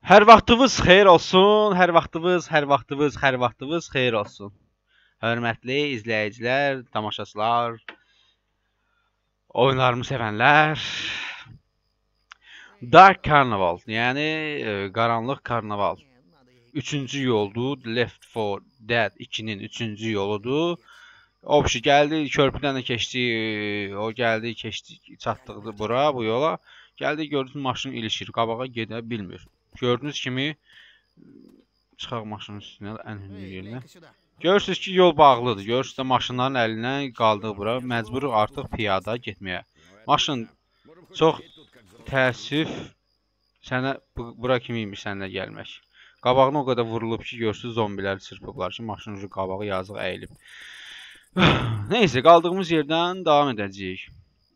Hər vaxtınız xeyir olsun, hər vaxtınız xeyir olsun. Hörmətli izləyicilər, tamaşaçılar, oyunlarımı sevənlər. Dark Carnival, yəni qaranlıq karnaval. 3-cü yoldur, Left 4 Dead 2-nin 3-cü yoludur. O bir şey gəldi, körpüdən də keçdi, o gəldi, keçdi, çatdıq bura, bu yola. Gəldi, gördünüz maşın ilişir, qabağa gedə bilmir. Gördüyünüz kimi çıxaq maşının üstünə ən hündür yerdə. Görürsünüz ki, yol bağlıdır. Görürsünüz də maşınların əlindən qaldıq bura. Məcbur artıq piyada getməyə. Maşın çox təəssüf sənə bura kimi imiş sənlə gəlmək. Qabağına o qədər vurulub ki, görürsünüz zombiləri çırpıblar ki, maşının ucu qabağı yazıq əyilib. Neyse, qaldığımız yerdən davam edəcəyik.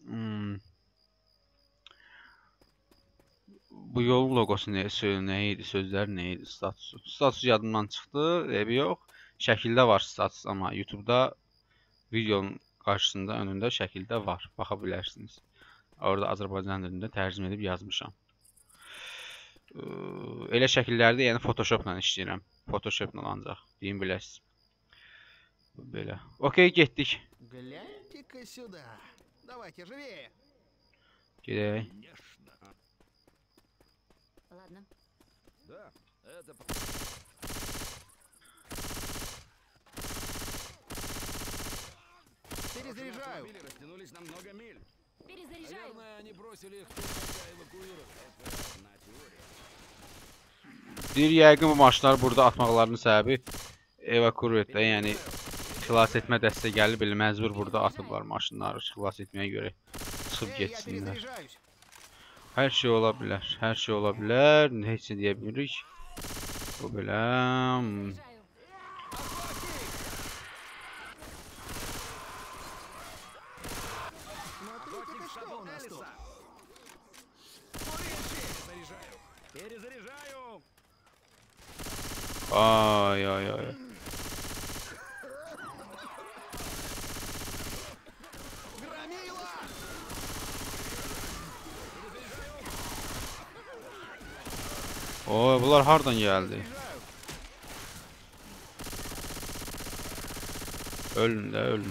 Bu yolun logosu nə idi, sözlər nə idi, statusu. Statusu yadımdan çıxdı, evi yox. Şəkildə var status, amma YouTube'da videonun qarşısında, önündə şəkildə var. Baxa bilərsiniz. Orada Azərbaycan dilində tərcümə edib yazmışam. Elə şəkillərdə, yəni Photoshopla işləyirəm. Photoshopla ancaq, deyim biləsiniz. Belə. Okey, getdik. Gedək. Ладно. Да, это... Перезаряжаю. Автомобили растянулись на много миль. Перезаряжаю. Наверное, они бросили их тут, когда эвакуировали. Это на теории. Deyir, yəqin bu maşınları burada atmaqlarının səbəbi evakuatda, yəni xilas etmə dəstə gəlib, belə məcbur burada atıblar maşınları xilas etməyə görə çıxıb getsinlər. Hər şey ola bilər, hər şey ola bilər, heç nə deyə bilirik. Bu belə... Перезаряжаю! Ay ay ay. Oy, bunlar hardan gəldi? Ölün də, ölün.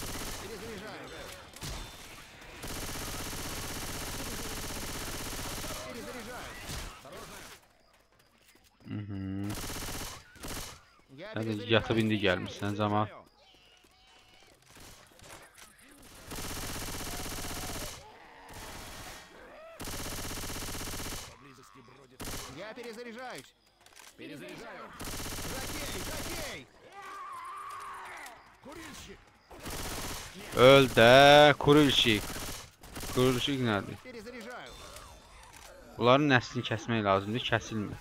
Sən də yatıb indi gəlmişsən cama. Я перезаряжаюсь. Перезаряжаю! Жокей! Курильщик! Öl də, kurulşik. Kurulşik nədir? Перезаряжаю. Bunların nəslini kəsmək lazımdır, kəsilmir.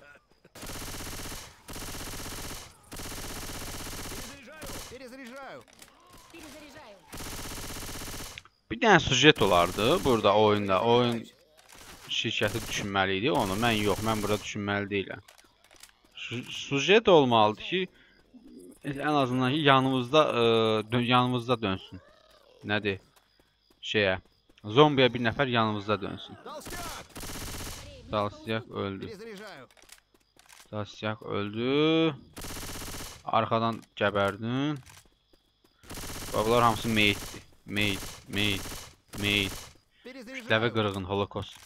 Перезаряжаю. Перезаряжаю. Bir dənə sujet olardı burada oyunda. Oyun şirkəti düşünməli idi onu. Mən yox, mən burada düşünməli deyiləm. Sujet olmalıdır ki, ən azından ki, yanımızda dönsün. Nədir? Şeyə, zombiyə bir nəfər yanımızda dönsün. Dalsyak öldü. Перезаряжаю. Dalsyak öldü. Arxadan gəbərdin. Bunlar hamısı meyitdir. Meyit. Kütləvi qırğın, holokost.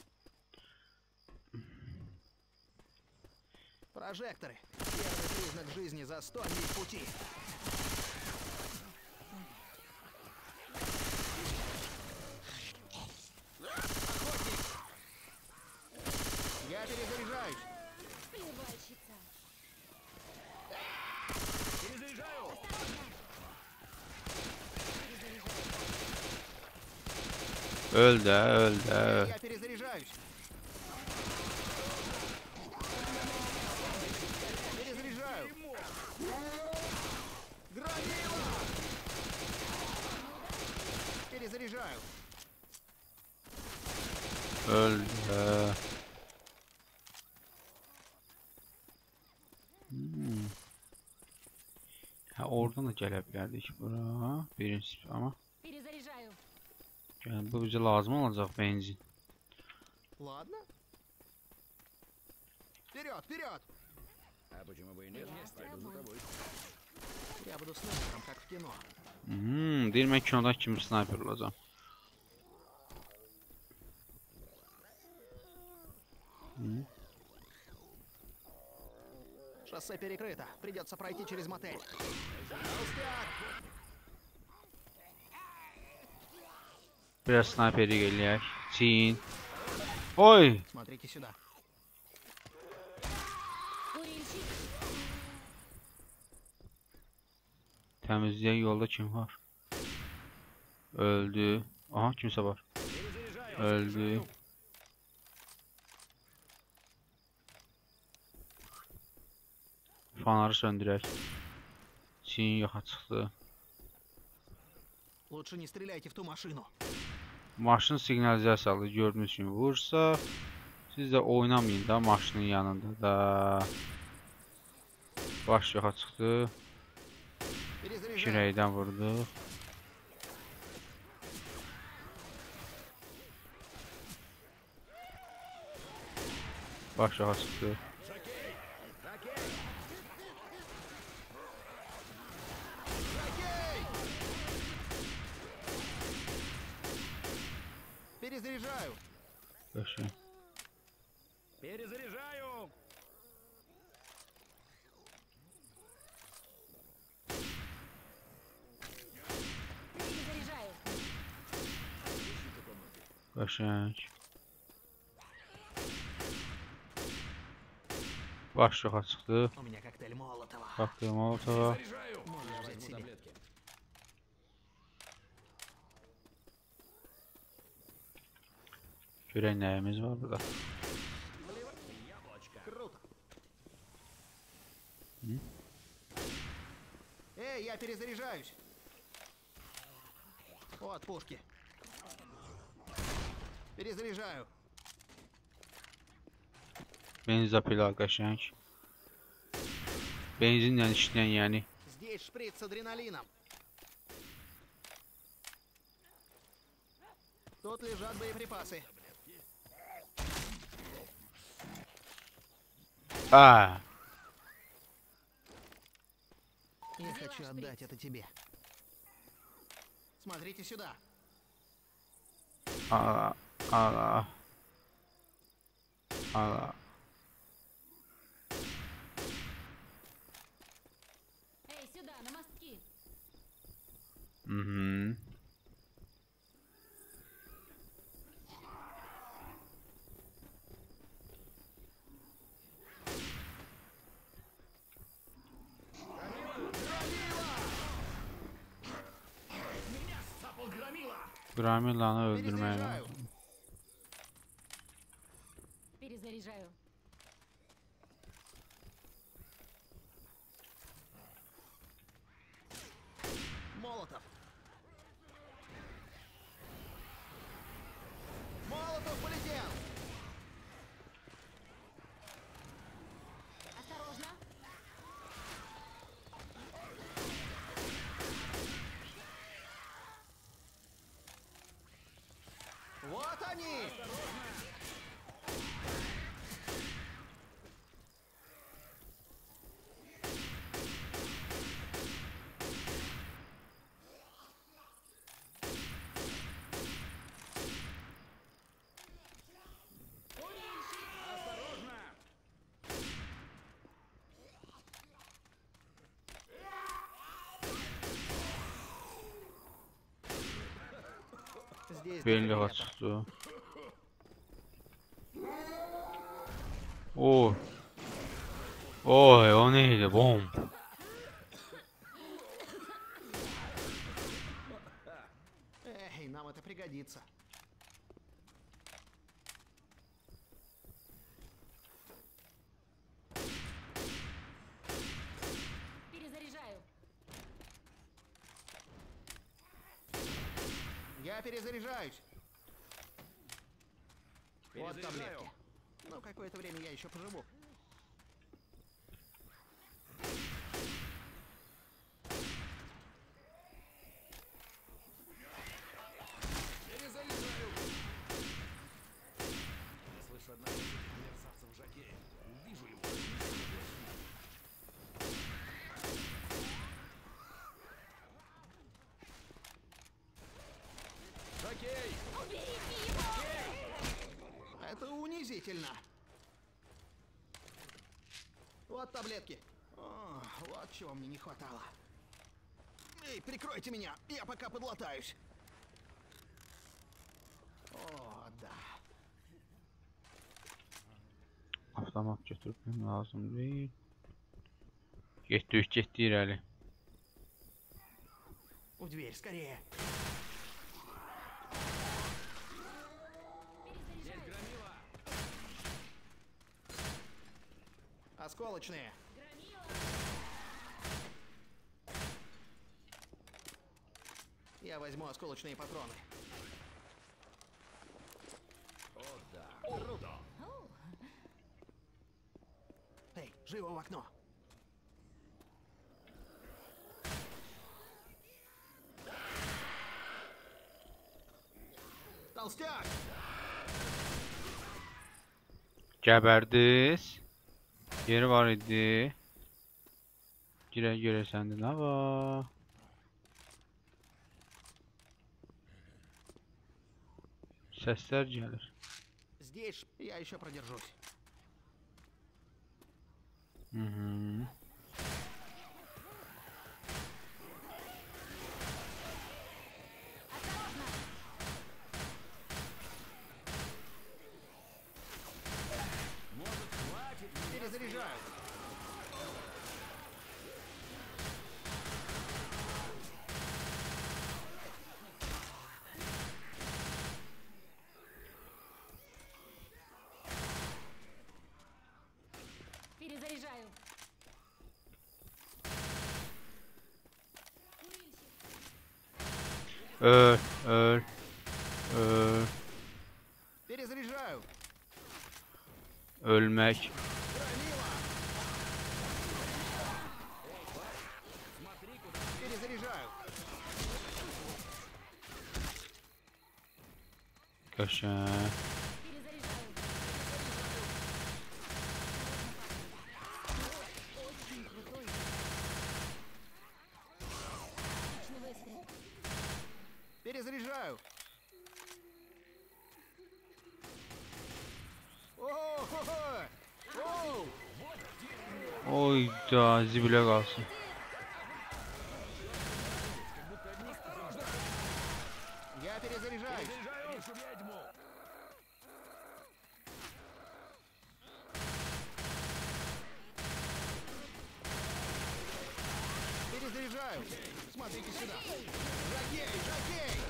Прожекторы. Первый признак жизни за 100 миль пути. Охотник! Я перезаряжаюсь. Плевальщица. Перезаряжаю! Öl də, öl də, öl. Я перезаряжаюсь. Перезаряжаю. Громила! Перезаряжаю. Öl də. Hə, oradan da gələ bilərdik bura. Birinci, amma Перезаряжаю. yəni, bu bizə lazım olacaq benzin. Ладно. Вперед, вперед! А почему бы и нет? Я с Пойду за тобой. тобой. Я буду снайпером, как в кино. Deyir mən kinoda kimi sniper olacağam. Шоссе перекрыто. Придется пройти через мотель. Толстяк! Biraz snayperlik eləyək. Çin. Oy! Смотрите сюда. Курильщик. Təmizləyək, yolda kim var? Öldü. Aha, kimsə var. Öldü. Fanarı söndürək. Çin yoxa çıxdı. Лучше не стреляйте в ту машину. Maşın siqnalizasiyalı gördüyünüz kimi vursa, siz də oynamayın da maşının yanında da. Baş yoxa çıxdı. Перезаряжаю. Kürəkdən vurdu. Baş yoxa çıxdı. Жокей! Перезаряжаю. Qəşəng. Перезаряжаю! Перезаряжаю. Qəşəng. Baş yoxa çıxdı. У меня коктейль Молотова. Baxdı Molotova. Заряжаю! Можешь взять Возьму себе. таблетки. Görək nəyimiz var burada. Круто. Эй, я перезаряжаюсь. Вот пушки. Перезаряжаю. Benzapila qəşəng. Benzinlə işləyən yəni. Здесь шприц с адреналином. Тут лежат боеприпасы. A, Я Взяла хочу шприц. отдать это тебе. Смотрите сюда. ala, ala. Ala. Эй, сюда, на мостки. Mhm. Gramilanı öldürməyə Перезаряжаю. lazım. Перезаряжаю. Молотов. Молотов полетел. Осторожно. Вот они. Осторожно! Здесь Belli детонатор. çıxdı. Oy. Oy, o neydi? Bom. Эй, нам это пригодится. Перезаряжаю. Я перезаряжаюсь. Вот Перезаряжаю. таблетки. Ну, какое-то время я еще поживу. Я слышу одного из этих мерзавцев Жокея. Увижу его. Вот таблетки. О, вот чего мне не хватало. Эй, прикройте меня, я пока подлатаюсь. О, да. Avtomat götürmem lazım değil. Getdik irəli. В дверь, скорее. Здесь громила! Осколочные. Я возьму осколочные патроны. О, да! Круто! Эй, живо в окно. Толстяк! Gəbərdiz. Yeri var idi. Girə görəsən də nə var? Səslər gəlir. Здесь я еще продержусь. Mhm. Может, хватит меня Перезаряжаю. Перезаряжаю. Öl, öl, öl, Перезаряжаю. ölmək. Громила! Перезаряжаю. Qəşəng. Перезаряжаю. Очень крутой. Отличный выстрел. Перезаряжаю. О-хо-хо! Оу! Oyda, zibilə qalsın. Я перезаряжаюсь. Заряжаю ведьму! Перезаряжаю. Смотрите сюда. Жокей, жокей!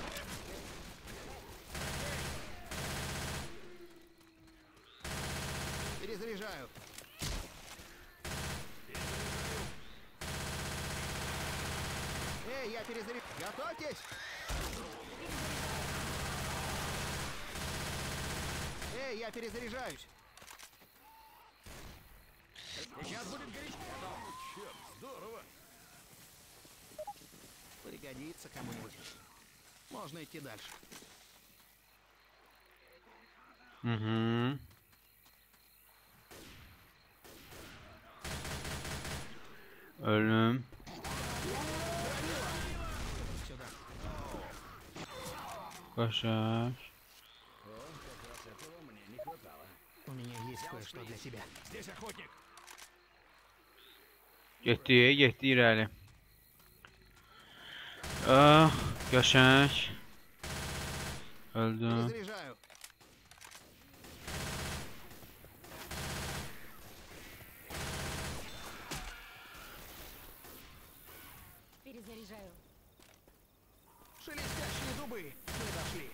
Перезаряжаю. Эй, я перезаряжаю. Готовьтесь! Эй, я перезаряжаюсь. Сейчас будет горячо! Черт, здорово! Пригодится кому-нибудь. Можно идти дальше. Mhm. Ölüm. Сюда. Qəşəng. О, как раз этого мне не хватало. У меня есть кое-что для тебя. Здесь охотник! Getdik irəli. Ah, qəşəng. Öldüm. Перезаряжаю. Перезаряжаю. Шелестящие дубы. Мы дошли.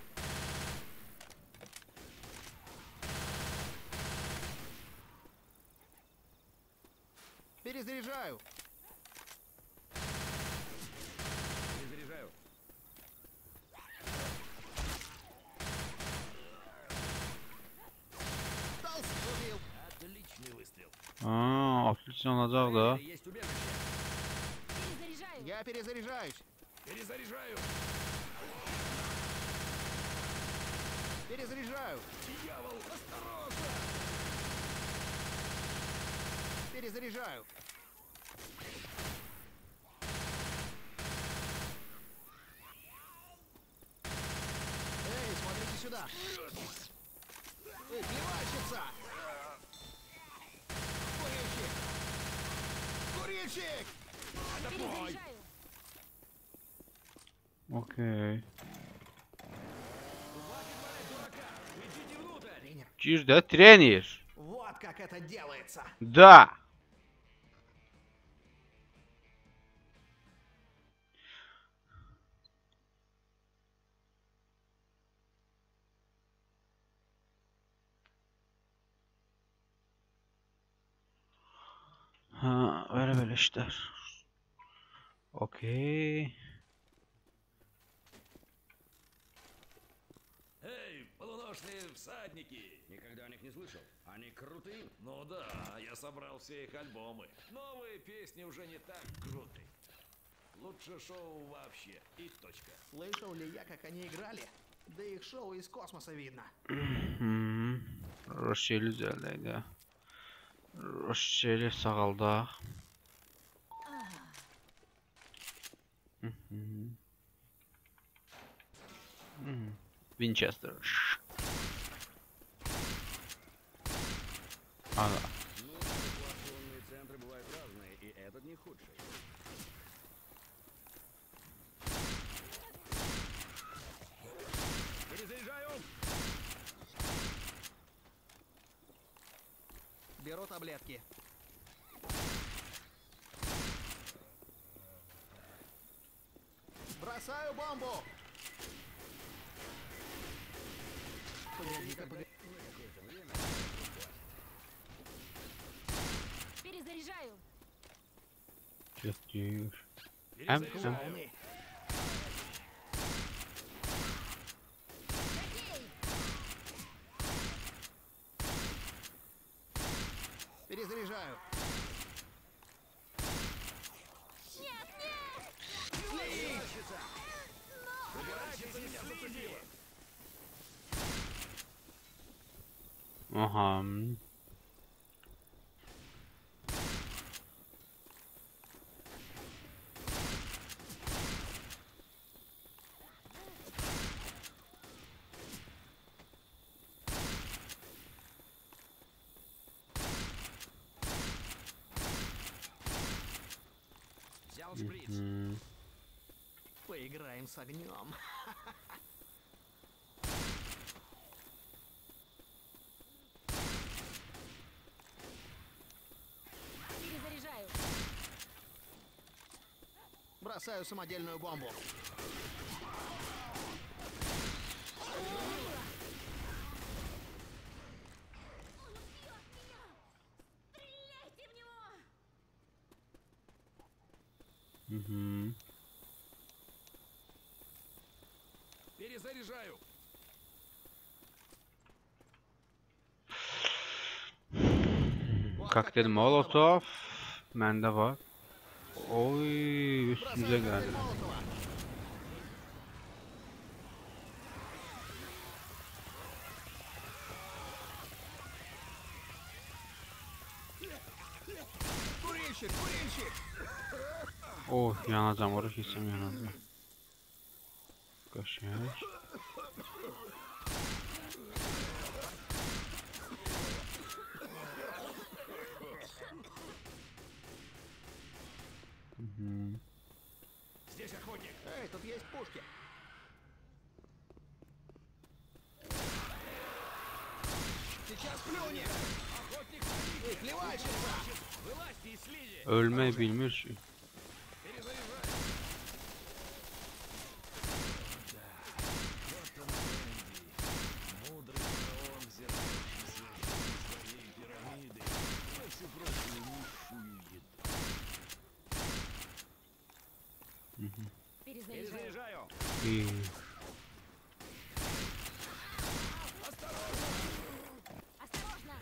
Перезаряжаю. Перезаряжаю! Толстый убил. Отличный выстрел! Aa, atlıcan olacaq da. Есть убежище! Перезаряжаю. Я перезаряжаюсь. Перезаряжаю! Перезаряжаю. Дьявол, осторожно! Перезаряжаю. Эй, смотрите сюда. Эй, плевальщица! Курильщик! Курильщик! Перезаряжаю. Okey. Идите внутрь! Тренер, Gir də trener. вот как это делается. Da. Ha, böyle işler. Okey. Эй, полуношные всадники! Никогда о них не слышал. Они крутые. Ну да, я собрал все их альбомы. Новые песни уже не так круты. Лучше шоу вообще. И точка. Слышал ли я, как они играли? Да их шоу из космоса видно. Roşeli üzərdəydi. Roşeli sağaldaq. Winchester. Ага. Ну, эвакуационные центры бывают разные, и этот не худший. Перезаряжаю! Беру таблетки. Бросаю бомбу! Погоди-ка, погоди. Перезаряжаю. Getdik. Перезаряжаю! Клоуны. Перезаряжаю. Убирайтесь, меня зацепило! Aha. Взял шприц. Поиграем с огнем. Перезаряжаю. Бросаю самодельную бомбу. Стреляйте в него! Перезаряжаю! Kokteyl Molotov. Məndə var. Oy, üstümüzə gəldi. Молотова. Курильщик, курильщик! Oh, yanacam, ora keçsəm yanacam. Qəşəng. Здесь охотник! Эй, тут есть пушки. Сейчас плюнем! Охотник стоит! Эй, плевальщица! Вылазьте и слизи! Ölmək bilmir ki. Перезаряжаю! Вот он, Энди. Мудрый фараон, взирающийся из своей пирамиды. На всю прочую низшую еду. Перезаряжаю. Перезаряжаю! İyi. Осторожно!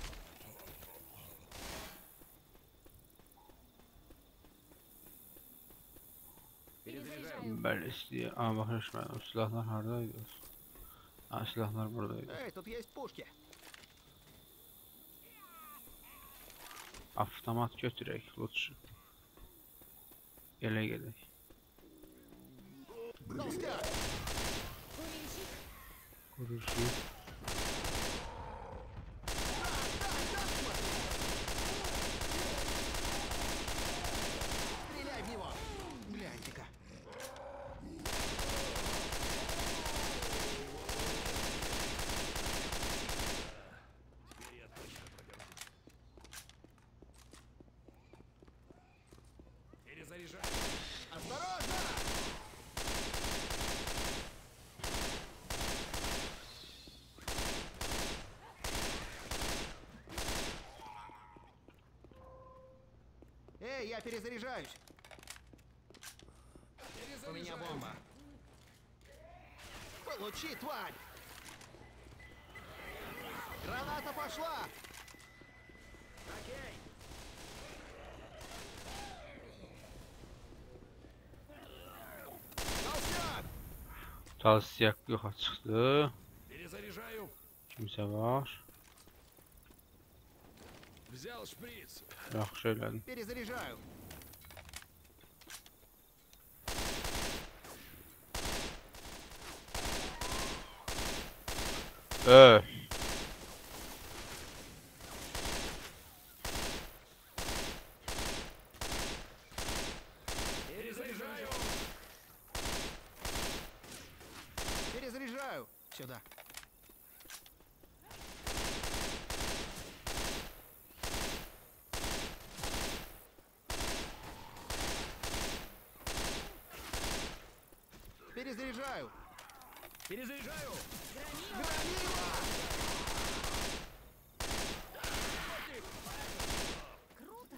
Перезаряжаю. Bəli, istəyir. Amma baxışmadım. Silahlar haradaydı? Ha, silahlar buradaydı. Эй, тут есть пушки. Avtomat götürək, lütfü. Elə gedək. Толстяк! Курильщик. Quruşu. Перезаряжаю. Осторожно! Эй, я перезаряжаюсь. У меня бомба. Получи, тварь! Граната пошла! Окей. Толстяк! Talsiyak yoxa çıxdı. Перезаряжаю. Kimsə var. Взял шприц. Yaxşı elədim. Перезаряжаю. Öl. Перезаряжаю. Перезаряжаю. Сюда. Перезаряжаю. Перезаряжаю. Громила! Круто!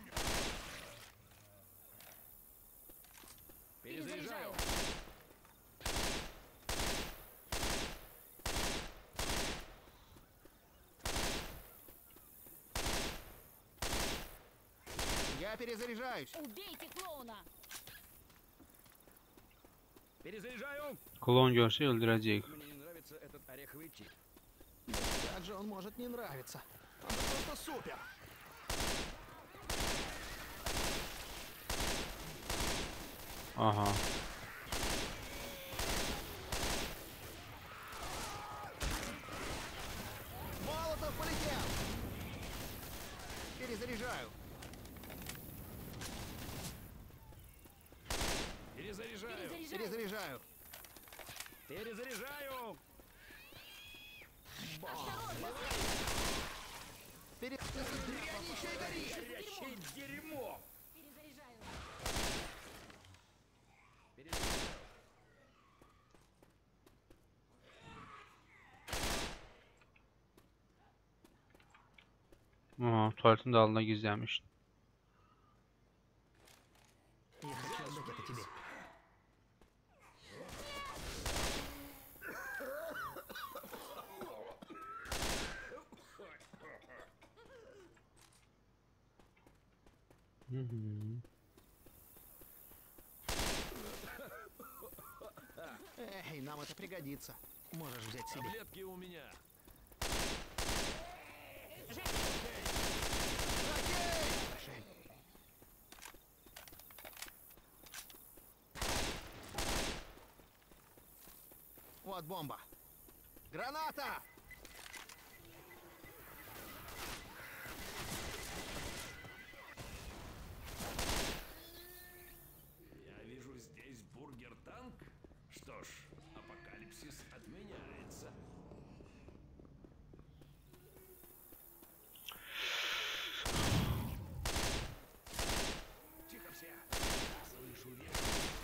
Перезаряжаю. Я перезаряжаюсь. Убейте клоуна! Перезаряжаю. Klon görsə öldürəcək. Мне не нравится этот ореховый тип. Как же он может не нравиться? Он просто супер. Aha. Молотов полетел. Перезаряжаю. Перезаряжаю. Перезаряжаю. Перезаряжаю. Дрянь еще и горит. Горящее дерьмо. Перезаряжаю! Перезаряжаю. Aha, tuvaletin dalına gizlənmişdi. Я хочу отдать это тебе. Эй, нам это пригодится. Можешь взять себе. Таблетки у меня. Шель. Вот бомба. Граната! Я вижу здесь бургер-танк. Что ж, апокалипсис отменяется. Тихо все. Слышу ветер.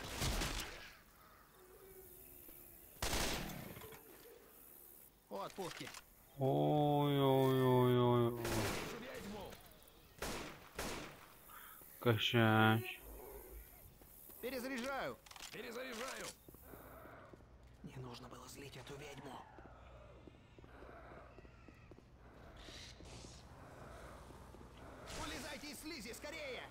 Вот пушки. Oy oy oy oy. Вижу ведьму. Qəşəng. Перезаряжаю. Перезаряжаю. Не нужно было злить эту ведьму. Улезайте из слизи, скорее!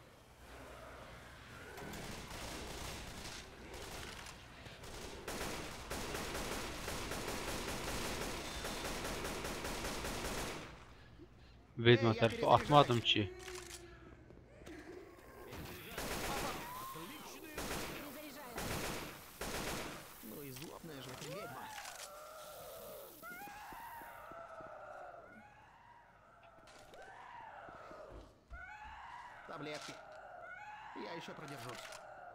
Vedma tərəfi atmadım ki. Перезаряжаю! Ну и злобная же эта ведьма. Таблетки. Я еще продержусь.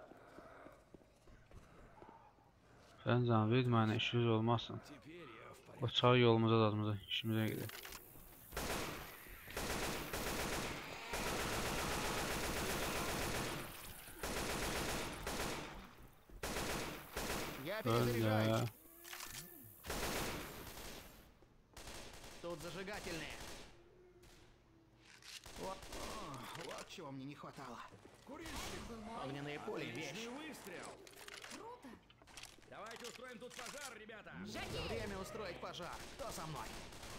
Sən vedma ilə işiniz olmasın. Теперь я в порядке. O çay yolumuza dadımıza işimizə gedək. Öyle. Тут зажигательные. Вот, вот чего мне не хватало. Огненные пули, вещь. Отличный выстрел! Круто! Давайте устроим тут пожар, ребята! Жги! Время устроить пожар. Кто со мной?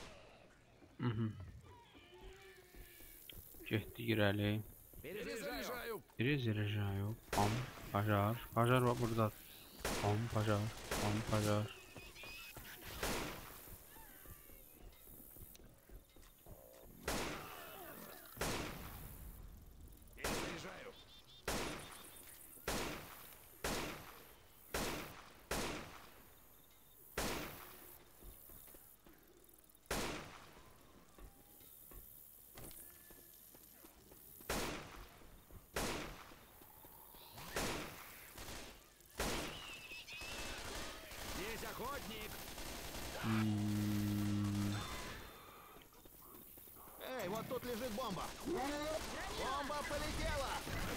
Getdi irəli. Перезаряжаю! Перезаряжаю. Pam, pajar. Pajar var burada. Pam, pajar. Pam, pajar. Перезаряжаю! Здесь охотник! Эй, вот тут лежит бомба. Бомба полетела.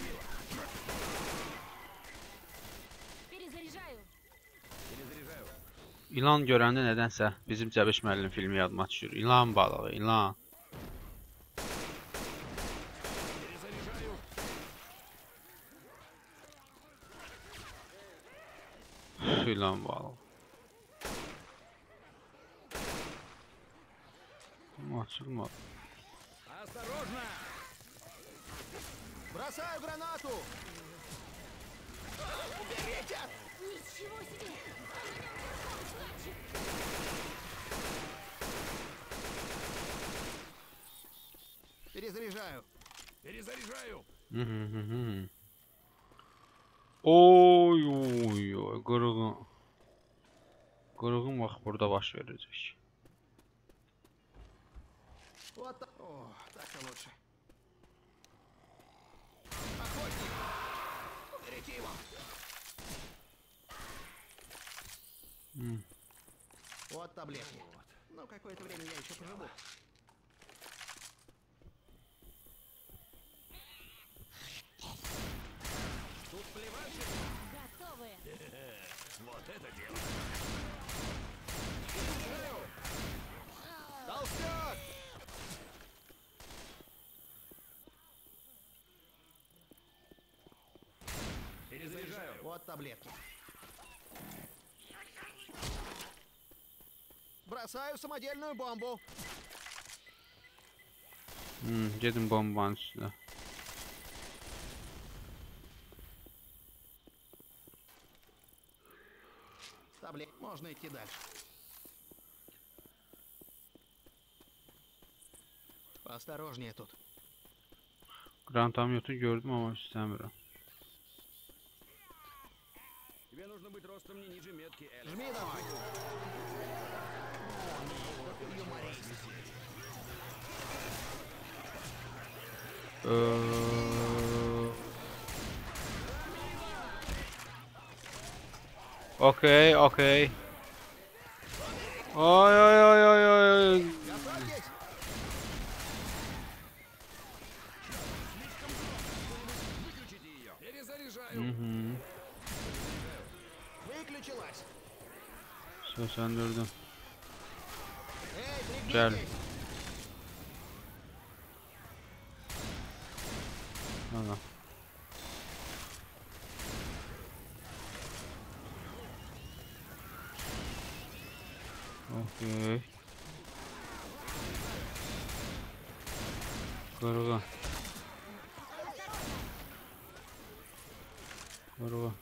Перезаряжаю! Перезаряжаю! İlan görəndə nədənsə bizim Cəbiş müəllim filmi yadıma düşür. İlan balığı, ilan. Перезаряжаю! İlan balığı. Açılmadı. Осторожно! Бросаю гранату. Уберите! Ничего себе! Перезаряжаю. Перезаряжаю! Oy oy oy qırğın. Qırğın bax burada baş verəcək. Вот так. О, так-то лучше. Охотник! Уберите его. Вот таблетки. Ну, какое-то время я еще поживу. Тут плевать! Готовы! Вот это дело! Толстяк! Перезаряжаю! Вот таблетки. Бросаю самодельную бомбу. Gedin bombanın üstünə. Таблет. Можно идти дальше. Поосторожнее тут. Grantamyotu gördüm ama istəmirəm. Тебе нужно быть ростом не ниже метки, Эль. Жми давай. Okey, okey. Ay ay ay ay ay. Готовьтесь. Выключите ее! Перезаряжаю! Выключилась. Söndürdüm. Эй, Gel. пригнитесь. Ana. Okey. Qırğın. Qırğın.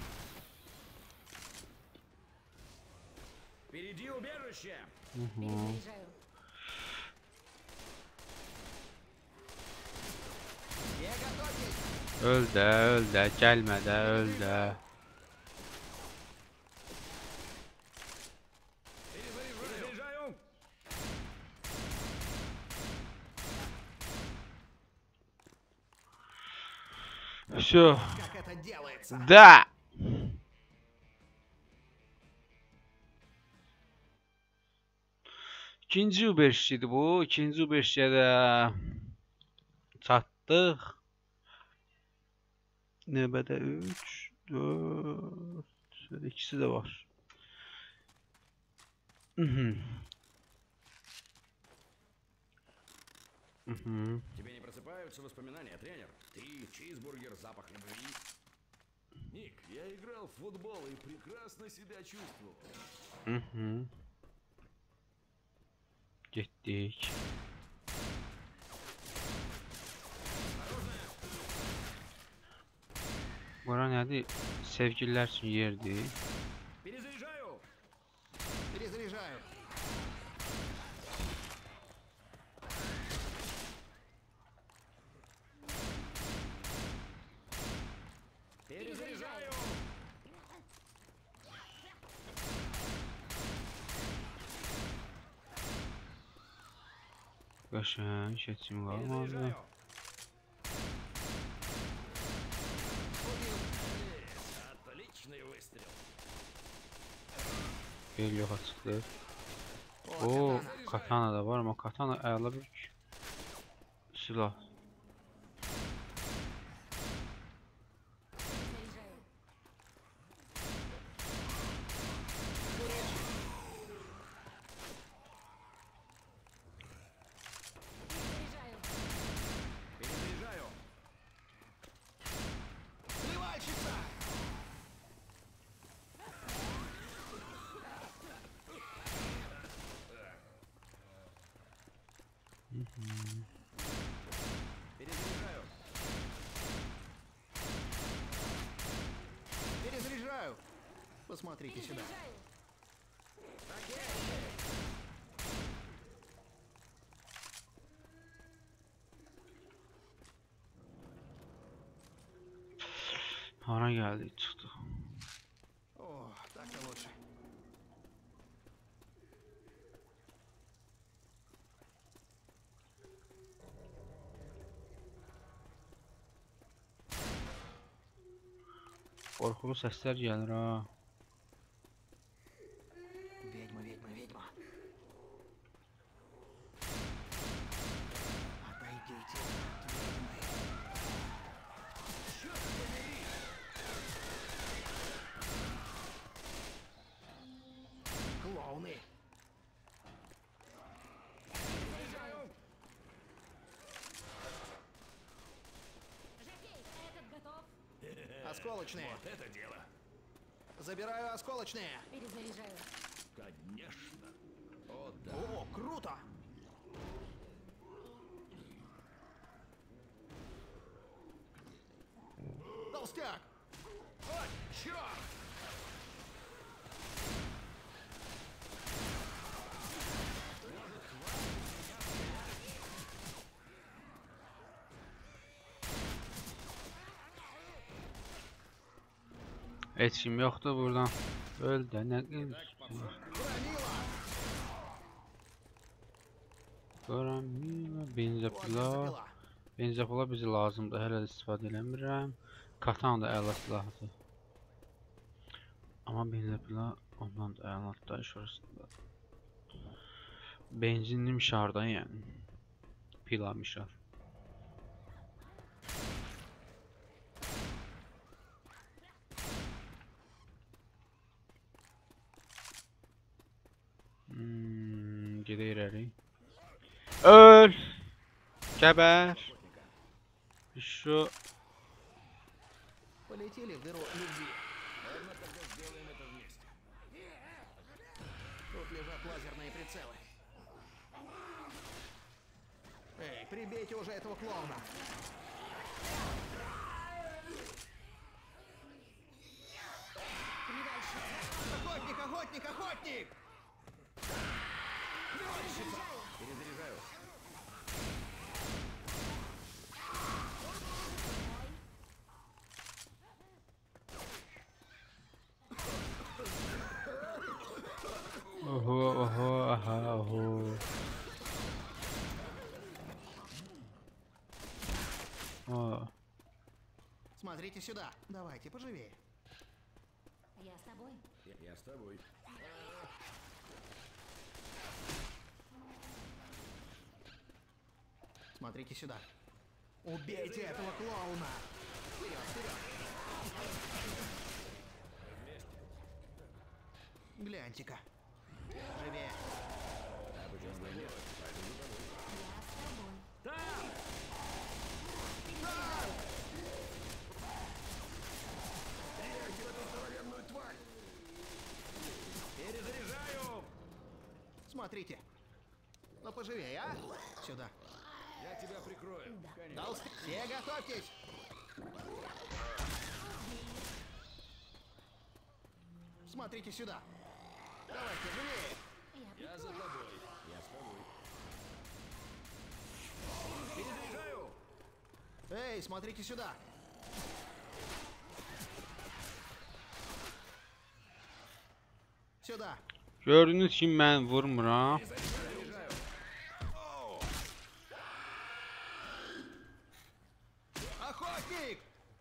Впереди убежище! Перезаряжаю! Все готовьтесь. Öl də, gəlmə də, öl də. Перезаряжаю! Всё. Как это делается? Da. İkinci uberşidir bu. İkinci uberşiyə də çatdıq. Növbədə 3, 4, Böyle ikisi de var. Mhm. Mhm. Тебе не просыпаются воспоминания, тренер? Ты, чизбургер, запах любви. Ник, я играл в футбол и прекрасно себя чувствовал. Mhm. Getdik. Bura nədir? Sevgililer üçün yerdir. Перезаряжаю! Перезаряжаю. Перезаряжаю! Qəşəng keçim qalmadı. Перезаряжаю! Отличный выстрел! El yoxa çıxdı. О, O, катана. katana da var ama katana əla bir silah. Перезаряжаю. Перезаряжаю. Перезаряжаю! Плевальщица! Перезаряжаю! Перезаряжаю. Посмотрите сюда. Перезаряжаю. Hara gəldik, çıxdıq. О, так-то лучше. Qorxulu səslər gəlir ha. Ведьма, ведьма, ведьма. Отойдите от ведьмы. Клоуны. Жокей, этот готов. Осколочные. Вот это дело. Забираю осколочные. Перезаряжаю. Конечно. О, да. О, круто. Толстяк. Ой, черт! Heç kim yoxdur buradan. Öl də nə Громила. Qoramila, Вот benzopila. бензопила. Benzopila bizi lazımdır. Hələ də istifadə eləmirəm. Katana da əla silahdır. Amma benzopila ondan da əladır şurasında. Benzinli mişardan yəni. Pila mişar. Gedə irəli. Öl! Gəbər! Şu Полетели в дыру любви. Ладно, тогда сделаем это вместе. Тут лежат лазерные прицелы. Эй, прибейте уже этого клоуна. Охотник, охотник, охотник! Перезаряжаю! oho oho aha oho. О, Смотрите сюда. Давайте, поживее. Я с тобой. Я с тобой. Смотрите сюда. Убейте этого клоуна! Вперед, вперед! Гляньте-ка. Живее. А почему бы и нет? Пойду за тобой. Я с тобой. Там! Стреляйте в эту здоровенную тварь! Перезаряжаю! Смотрите. Ну поживее, а? Сюда. Я тебя прикрою. Толстый. Все готовьтесь. Смотрите сюда. Давайте, живее. Я за тобой. Я с тобой. Перезаряжаю! Эй, смотрите сюда. Sюда. Gördünüz ki mən vurmuram. Охотник!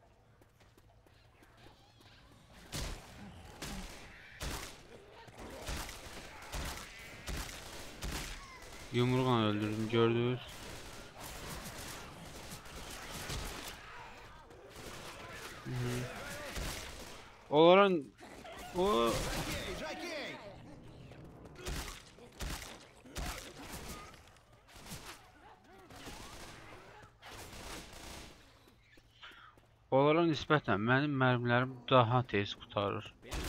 Yumruqla öldürdüm, gördünüz. Onların o Жокей, жокей! onlara nisbətən mənim mərmilərim daha tez qurtarır.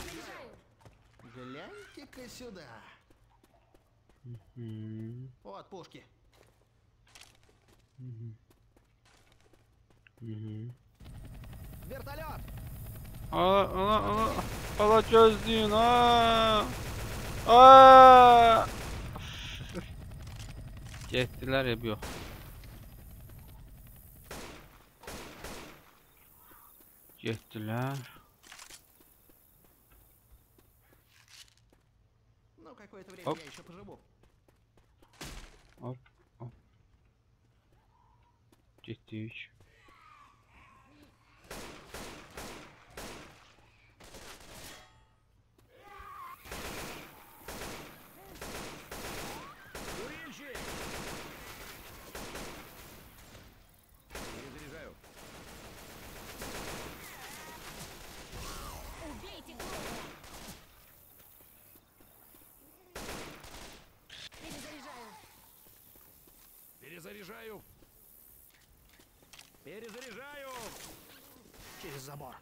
Гляньте-ка сюда. Hmm. Вот пушки. Вертолет! Ala gözləyin, Aa! Getdilər ya, yox. Getdilər. Ну, какое-то время Оп. я еще поживу. Hop, hop. Getdik. Курильщик! Перезаряжаю. Убейте клоуна! Перезаряжаю. Перезаряжаю. Перезаряжаю. Через забор.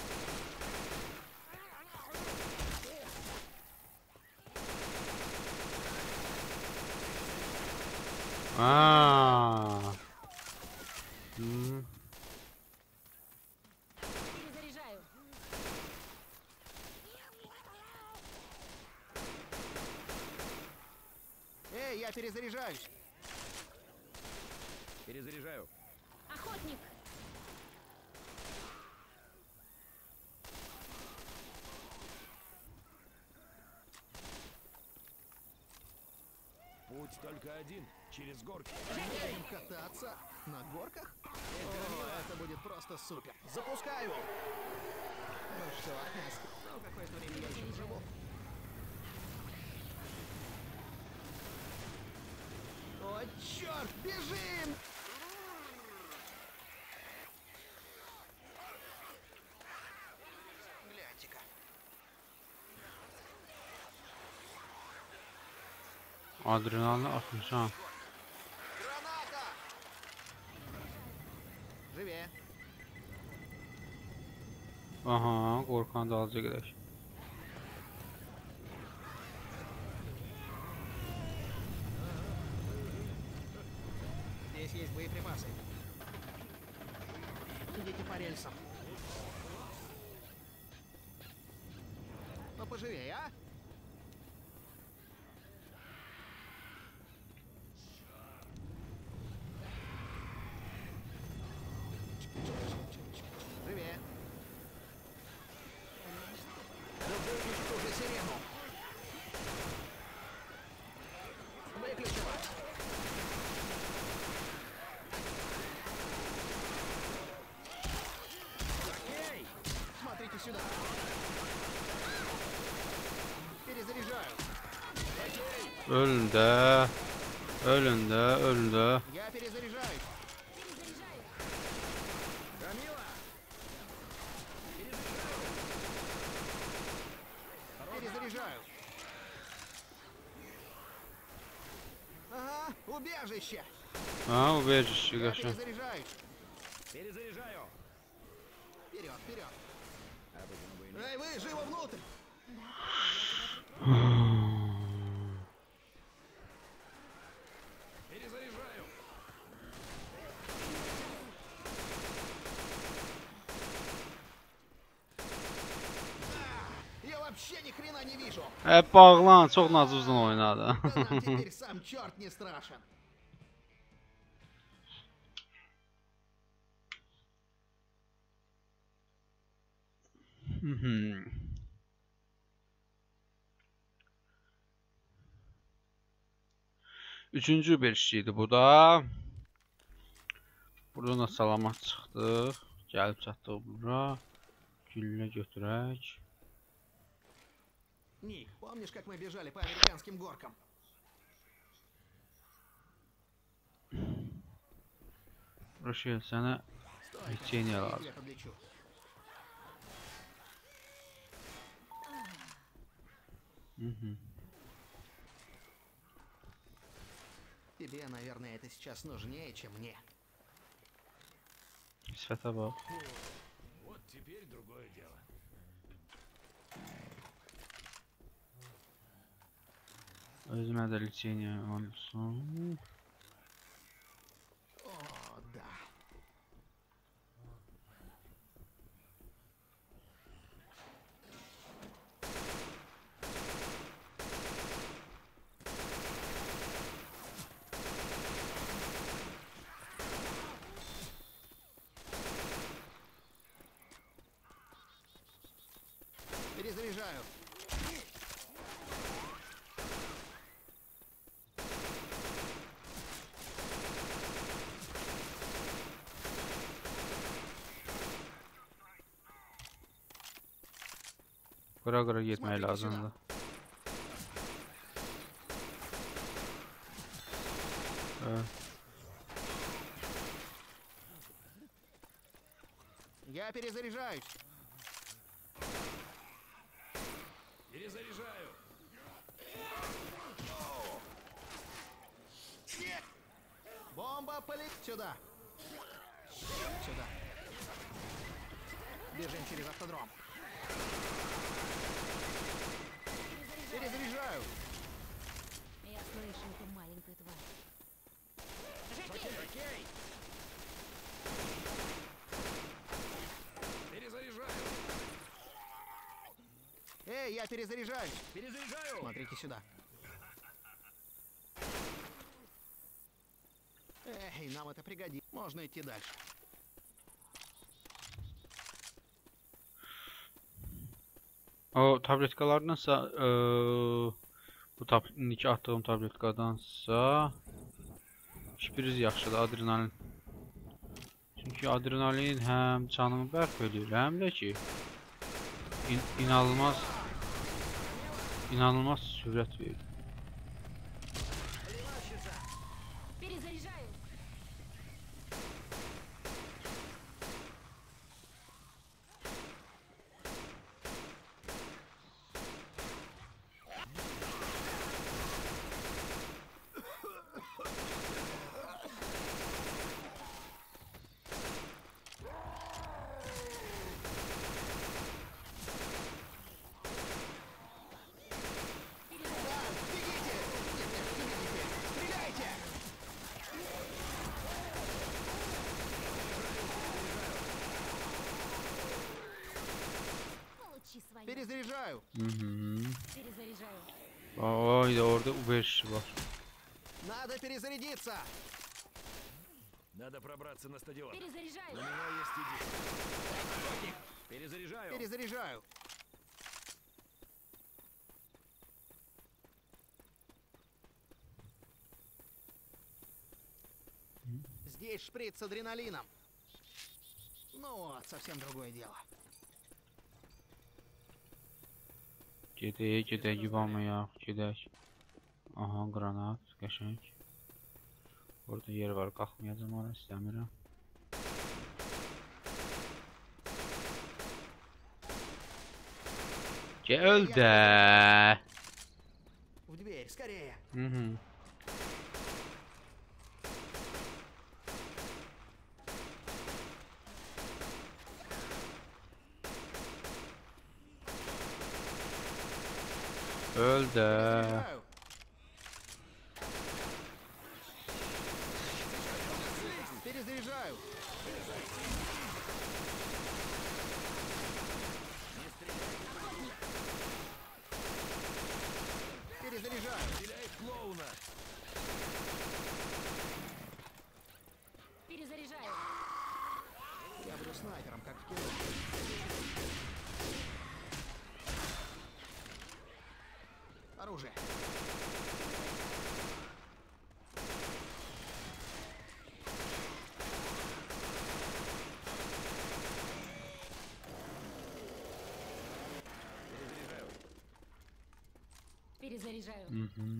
Перезаряжаю. Эй, я перезаряжаюсь. Перезаряжаю. Охотник! Путь только один, через горки. Будем кататься на горках? О, это будет просто супер. Запускаю. Ну что, ну какое-то время я еще живу. О, черт, бежим! Гляньте-ка. Adrenalini atmışam. Граната! Живее. Aha, qorxan dalca gedək. Здесь есть боеприпасы. Идите по рельсам. Ну поживее, а? Живее. Выключи уже сирену. Выключила. Окей! Смотрите сюда. Перезаряжаю. Ölün də. Ölün də, ölün də. Я перезаряжаюсь. Перезаряжаю. Камила! Перезаряжаю. убежище! Ha, убежище, Я qəşəng. перезаряжаюсь! Перезаряжаю. Вперед, вперед! А почему бы и нет? Эй, вы, живо внутрь! Перезаряжаю. Я вообще ни хрена не вижу! Bağlan, çox nazuzdan oynadı. Да нам теперь сам черт не страшен! Üçüncü bir şeydi bu da. Buradan da salamat çıxdıq. Gəlib çatdıq bura. Güllə götürək. Ник, помнишь, как мы бежали по американским горкам? Roşel, sənə Стой, лечение lazım. я подлечу. Тебе, наверное, это сейчас нужнее, чем мне. Sifətə bax. Вот теперь другое дело. Özümə də lечение olsun. О, да. Перезаряжаю. Qıra-qıra getmək Смотрите lazımdır. Я перезаряжаюсь. Перезаряжаю. Бомба полет сюда. Сюда. Бежим через автодром. Перезаряжаю. Я слышу эту маленькую тварь. Окей. Перезаряжаю. Эй, я перезаряжаюсь. Перезаряжаю. Смотрите сюда. Эй, нам это пригодится. Можно идти дальше. O tabletkalardansa bu indiki atdığım tabletkadansa şpiriz yaxşıdır, adrenalin. Çünki adrenalin həm canımı bərk edir, həm də ki inanılmaz sürət verir. Перезаряжаю. Стреляйте! Получи свою. Перезаряжаю. Перезаряжаю. Ay da orada uberiş var. Надо перезарядиться. Надо пробраться на стадион. Перезаряжаю. У меня есть идея. Перезаряжаю. Перезаряжаю. Здесь шприц с адреналином. Ну вот, совсем другое дело. Gedək, yuvamayaq, gedək. Aha, qranat, qəşəng. Orada yer var, qalxmayacam ora, istəmirəm. Öl də. В дверь, скорее. Öl də. Перезаряжаю. Перезаряжаю. Перезаряжаю. Стреляй в клоуна! Перезаряжаю. Я буду снайпером, как в кино. Оружие. Перезаряжаю.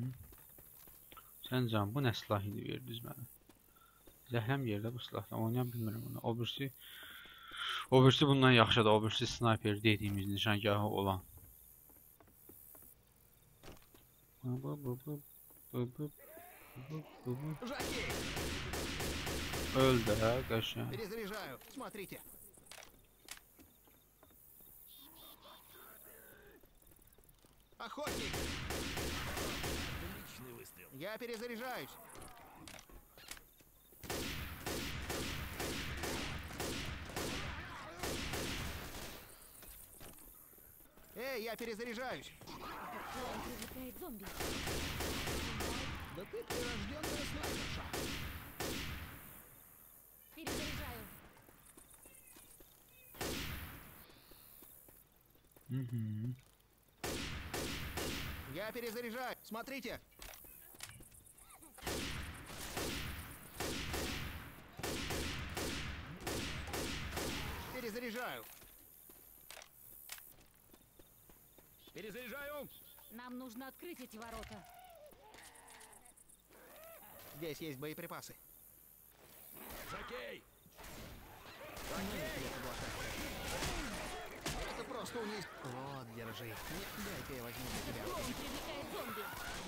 Sən can, bu nə silah idi verdiniz mənə? Zəhləm yerdə bu silahla oynaya bilmirəm onu. O birisi bundan yaxşıdır. O birisi sniper dediyimiz nişangahı olan. Жаки! Öl də, qəşəng. Перезаряжаю. Смотрите. Охотник! Отличный выстрел. Я перезаряжаюсь. Эй, я перезаряжаюсь. Клоун привлекает зомби. Да ты прирожденная снайперша. Перезаряжаю. Я перезаряжаю. Смотрите. Перезаряжаю. Перезаряжаю! Нам нужно открыть эти ворота. Здесь есть боеприпасы. Жакей! Это просто униз. Вот, держи. Нет, дай-ка я возьму для тебя. Клоун привлекает зомби.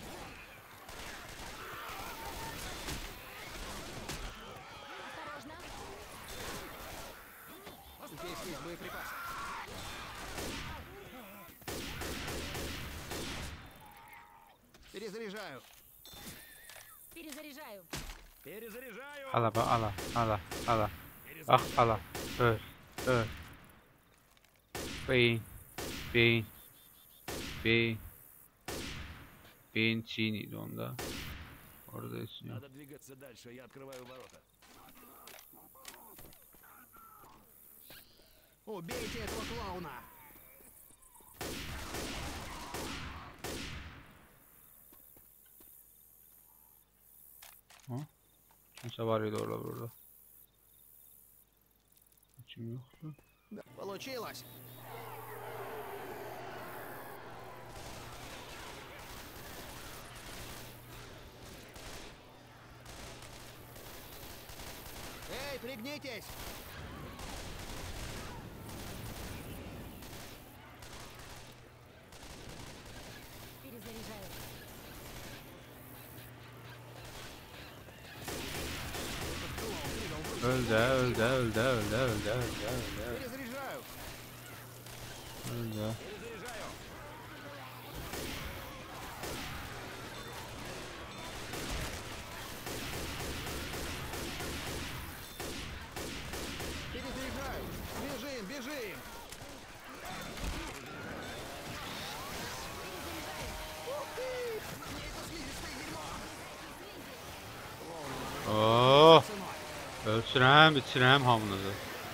Осторожно. Здесь есть боеприпасы. Перезаряжаю. Перезаряжаю. Перезаряжаю! Ala bax, ala. Bax, ala. Öl. Beyin. Beyin çiğ idi onda. Orada heç yox. Надо двигаться дальше, я открываю ворота. Убейте этого клоуна. Kimsə var idi orada burada. Kim yoxdur? Да, получилось. Эй, пригнитесь! Перезаряжаю. Öl də. Перезаряжаю. Öl də. Перезаряжаю! Перезаряжаю. Бежим. Ух ты! Мне это слизистое дерьмо! Oh, Ценой. bitirəm hamınızı.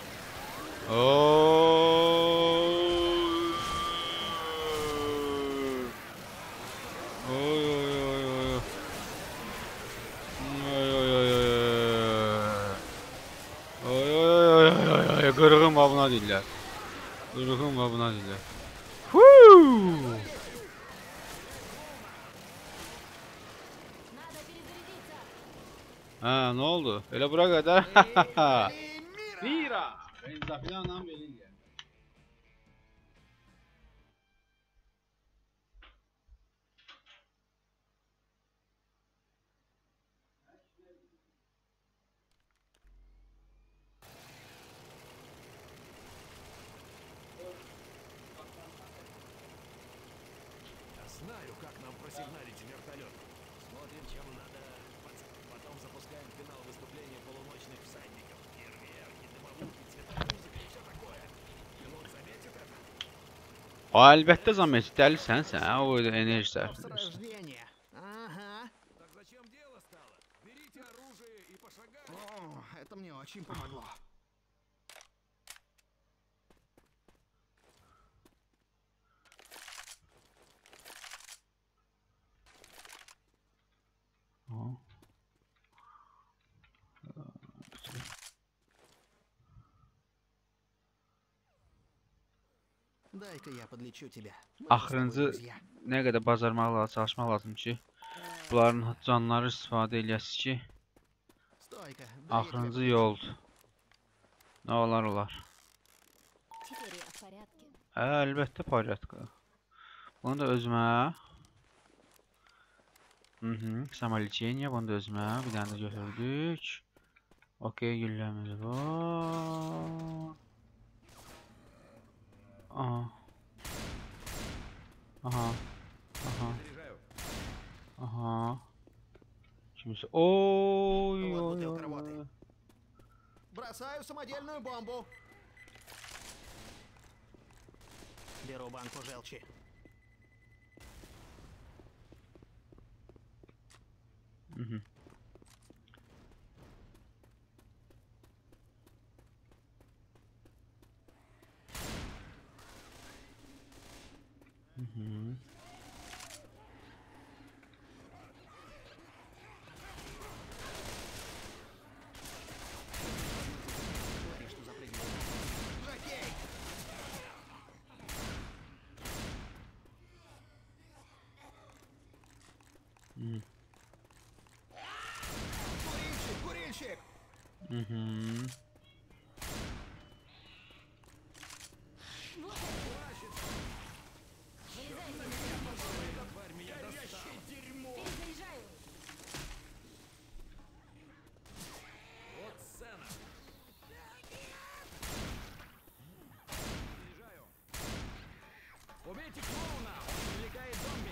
Qırğın babına deyirlər. Надо перезарядиться. Ha, nə oldu? Elə bura qədər. Эй, мира! Mira. Benzafilanla verirlər. Я знаю, как нам просигналить вертолет? Смотрим, чем надо. Потом запускаем финал выступления полуночных всадников. Фейерверки, дымовухи, цветомузыка и все такое. Пилот заметит это? Əlbəttə Zamet, dəlisən sən, o enerji sərf С edirsən. рождения. Ага. Так зачем дело стало? Берите оружие и пошагайте. О, это мне очень помогло. O. Дай-ка я подлечу тебя. Мы же с тобой Axırıncı друзья. nə qədər bacarmaq lazım, çalışmaq lazım ki, bunların canları istifadə eləyəsiz ki, Стой-ка, дай я тебя axırıncı подлечу. yoldur. Nə olar olar. Теперь я в порядке. Əlbəttə porядка. Bunu da özümə. Samolечение, bunu da özümə. Bir dənə də götürdük. Okey, gülləmiz var. Aha. Aha. Aha. Заряжаю. Aha. Kimisi. Oy Вот oy бутылка oy. работает. Бросаю самодельную бомбу. Беру банку желчи. Mhm. Mhm. Говори, что запрыгнул. Жокей! Mhm. Курильщик, курильщик! Mhm. Тварь меня достала. Перезаряжаю. Вот сцена. Заряжаю. Убейте клоуна, он привлекает зомби.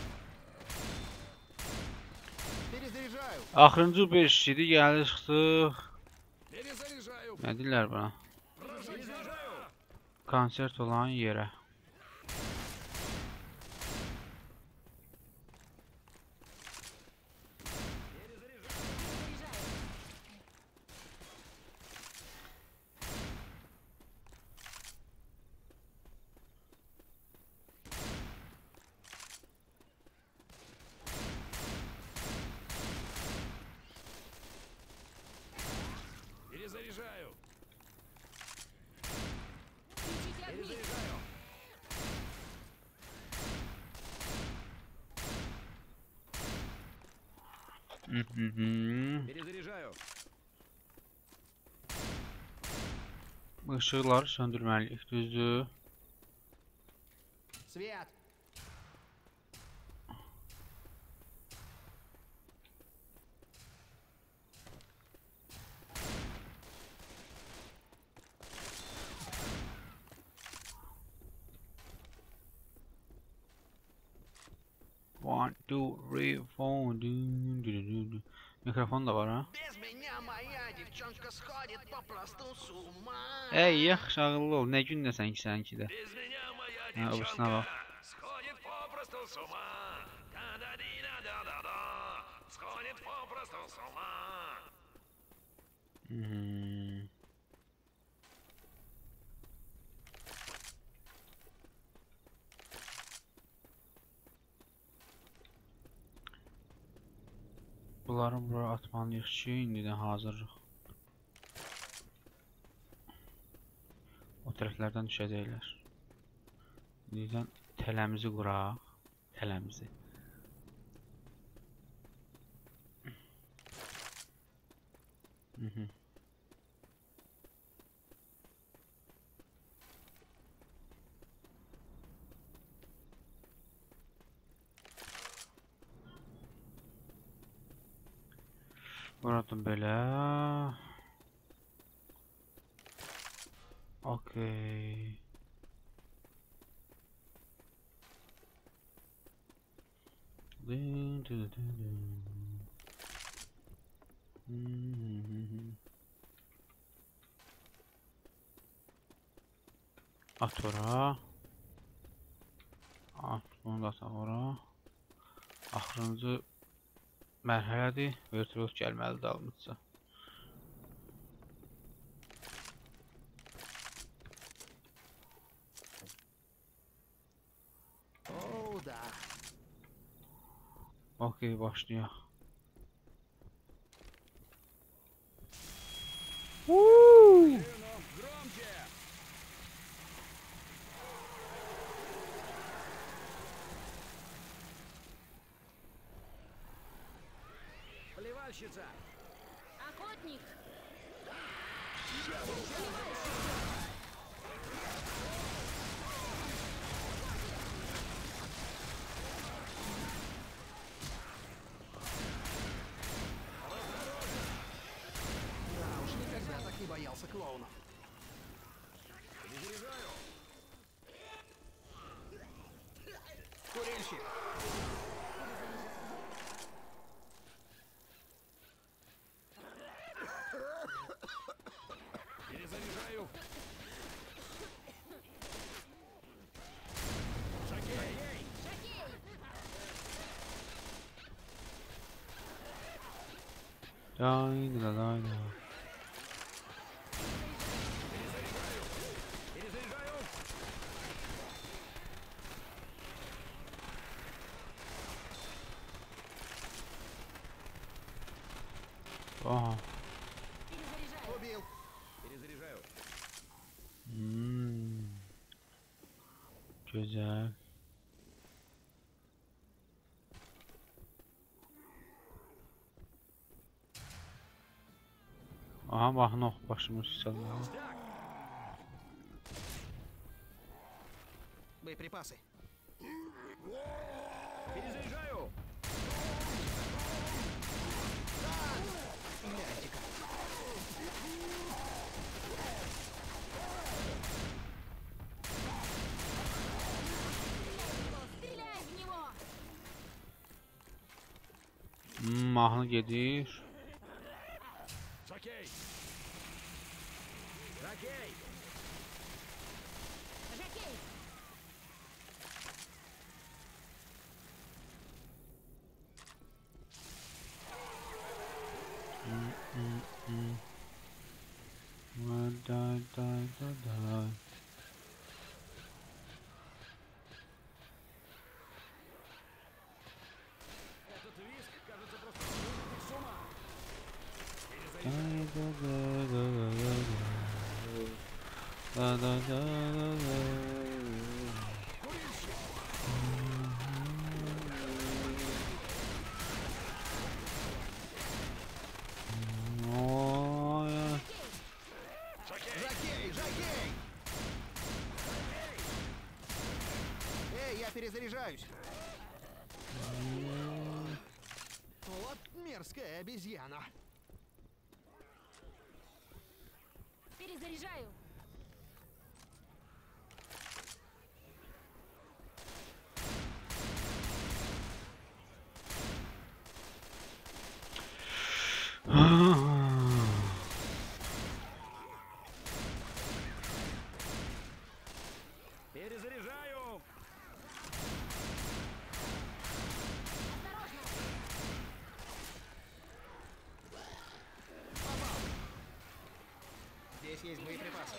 Перезаряжаю. Axırıncı 5 idi, gəlir çıxdıq. Перезаряжаю. Nə deyirlər buna? Перезаряжаю. Konsert olan yerə. Перезаряжаю. Перезаряжаю. Включите огни. Перезаряжаю. Mhm. Перезаряжаю. Işıqları söndürməliyik, düzdür? Свет! One, two, three, four. Mikrofon da var ha. Без меня моя девчонка сходит попросту с ума. Ey, yaxşı ağıllı ol. Nə gündəsən ki sənki də? Без меня моя Ha, obrisine девчонка bak. сходит попросту с ума. Да-да-ди-да-да-да-да. Сходит попросту с ума. Hmm. Bunları bura atmalıyıq ki, indidən hazırıq. O tərəflərdən düşəcəklər. İndidən tələmizi quraq. Tələmizi. Burada belə. Okey. At ora. At bunu da ata ora. Axırıncı mərhələdir. Vertilos gəlməli dalmışsa. О, да. Okey, başlayaq. Громче! Плевальщица! Охотник! Да уж, никогда так не боялся клоунов. Перезаряжаю! Курильщик! Перезаряжаю! Шагей! Шокей! Dayna. Перезаряжаю! Aha. Перезаряжаю! Убил! Перезаряжаю! Güzel. Aha, mahnı oxu başımız çalıyor. Так! Боеприпасы! Перезаряжаю! Гляньте-ка! Стреляй в него! Mahnı gedir. Шагей! Шагей! Жокей! Da. Этот визг, кажется, просто с ума! Жокей! Жокей! Эй, я перезаряжаюсь! Вот мерзкая обезьяна! Перезаряжаю! Перезаряжаю! Здесь есть боеприпасы.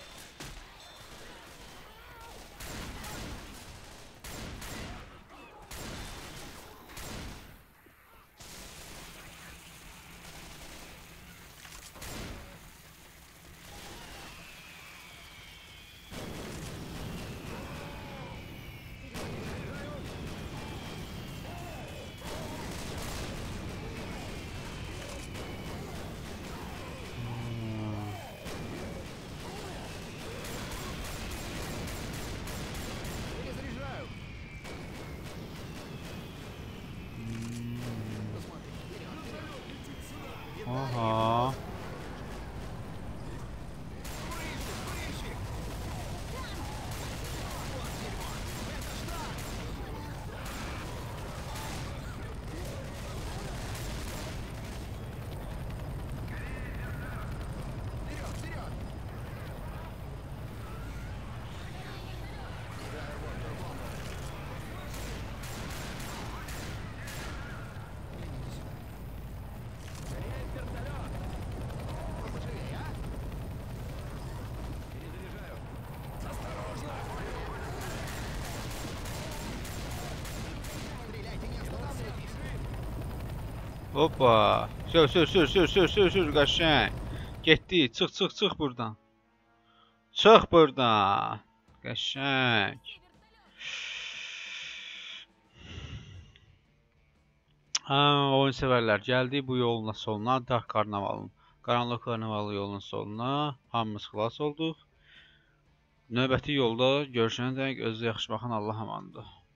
Hoppa. Sür qaşəng. Getdi. Çıx burdan. Çıx burdan. Qəşəng. Oyun sevərlər. Gəldi bu yolun sonuna. Dark Karnavalın. Qaranlıq Karnavalı yolunun sonuna. Hamımız xilas olduq. Növbəti yolda görüşənədək özünüzə yaxşı baxın. Allah amandır.